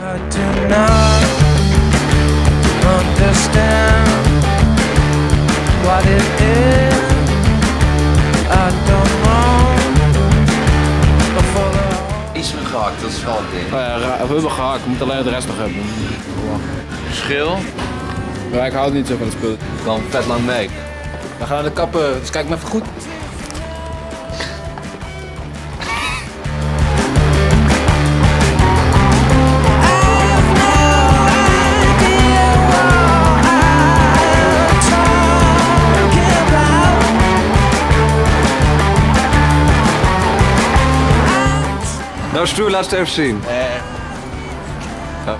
do not understand what it is. I don't know. Iets meer gehakt, dat is wel het ding. We hebben gehakt, we moeten alleen de rest nog hebben. Verschil? Ja, ik hou niet zo van het spul. Dan vet lang make. We gaan naar de kappen, dus kijk maar even goed. Nou Stoer, laat het even zien. Ja.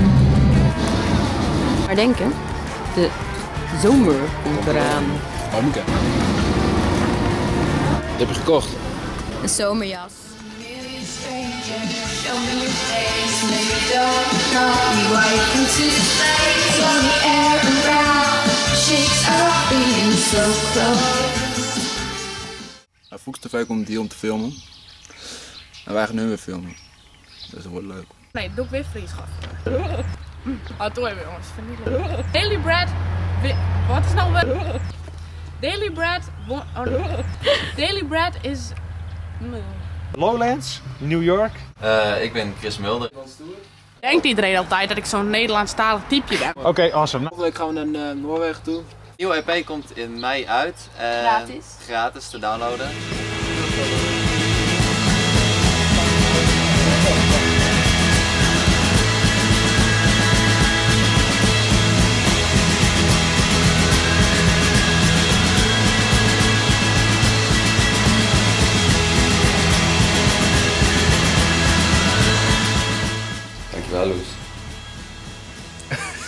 Maar denken, de zomer komt eraan. Oh, Mieke. Dat heb je gekocht. Een zomerjas. Fox TV komt hier om te filmen. En wij gaan nu weer filmen. Dus dat wordt leuk. Nee, dat doe ik weer vriendschap. Houd door weer jongens, vind ik leuk. Daily Bread, wat is nou weer? Daily Bread, Daily Bread is... Lowlands, New York. Ik ben Chris Mulder. Denkt iedereen altijd dat ik zo'n Nederlandstalig typeje ben? Oké, awesome. Volgende week gaan we naar Noorwegen toe. Nieuwe EP komt in mei uit. Gratis. Gratis te downloaden. Dankjewel, Loes.